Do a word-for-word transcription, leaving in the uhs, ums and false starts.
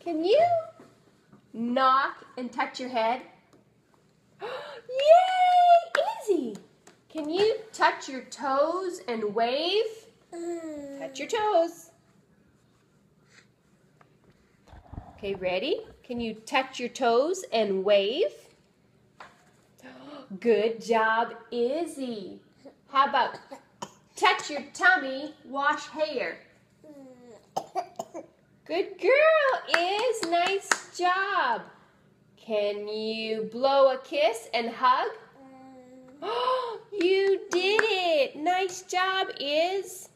Can you knock and touch your head? Yay! Easy! Can you touch your toes and wave? Touch your toes. Okay, ready? Can you touch your toes and wave? Good job, Izzy. How about touch your tummy, wash hair? Good girl, Iz. Nice job. Can you blow a kiss and hug? Oh, you did it. Nice job, Iz.